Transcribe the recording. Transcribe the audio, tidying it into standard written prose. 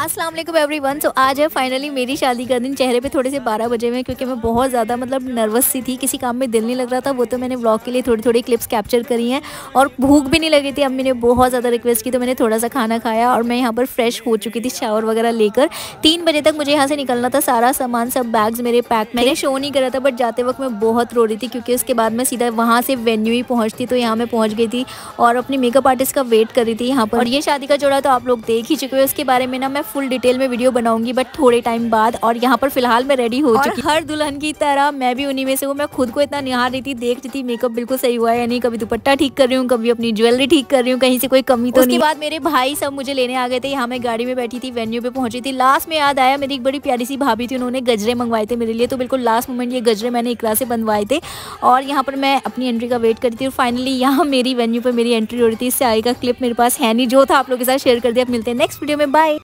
अस्सलाम वालेकुम एवरीवन। तो आज है फाइनली मेरी शादी का दिन। चेहरे पे थोड़े से 12 बजे हुए क्योंकि मैं बहुत ज़्यादा नर्वस सी थी, किसी काम में दिल नहीं लग रहा था। वो तो मैंने व्लॉग के लिए थोड़ी थोड़ी क्लिप्स कैप्चर करी हैं और भूख भी नहीं लगी थी। अम्मी ने बहुत ज़्यादा रिक्वेस्ट की तो मैंने थोड़ा सा खाना खाया और मैं यहाँ पर फ्रेश हो चुकी थी शावर वगैरह लेकर। 3 बजे तक मुझे यहाँ से निकलना था। सारा सामान सब बैग्स मेरे पैक, मैंने शो नहीं करा था बट जाते वक्त मैं बहुत रो रही थी क्योंकि उसके बाद मैं सीधा वहाँ से वेन्यू ही पहुँचती तो यहाँ मैं पहुँच गई थी और अपनी मेकअप आर्टिस्ट का वेट कर रही थी यहाँ पर। और ये शादी का जोड़ा तो आप लोग देख ही चुके हो, उसके बारे में ना मैं फुल डिटेल में वीडियो बनाऊंगी बट थोड़े टाइम बाद। और यहाँ पर फिलहाल मैं रेडी हो चुकी हूँ। हर दुल्हन की तरह मैं भी उन्हीं में से हूँ। मैं खुद को इतना निहार रही थी, देख रही थी मेकअप बिल्कुल सही हुआ है या नहीं, कभी दुपट्टा ठीक कर रही हूँ, कभी अपनी ज्वेलरी ठीक कर रही हूँ, कहीं से कोई कमी तो नहीं। उसके बाद मेरे भाई सब मुझे लेने आ गए थे। यहाँ मैं गाड़ी में बैठी थी, वेन्यू पे पहुंची थी। लास्ट में याद आया मेरी एक बड़ी प्यारी सी भाभी थी, उन्होंने गजरे मंगवाए थे मेरे लिए, तो बिल्कुल लास्ट मोमेंट ये गजरे मैंने इकरा से बनवाए थे और यहाँ पर मैं अपनी एंट्री का वेट करती थी। और फाइनली यहाँ मेरी वेन्यू पर मेरी एंट्री हो रही थी। इससे आगे का क्लिप मेरे पास है नहीं, जो था आप लोगों के साथ शेयर कर दिया। अब मिलते हैं नेक्स्ट वीडियो में, बाय।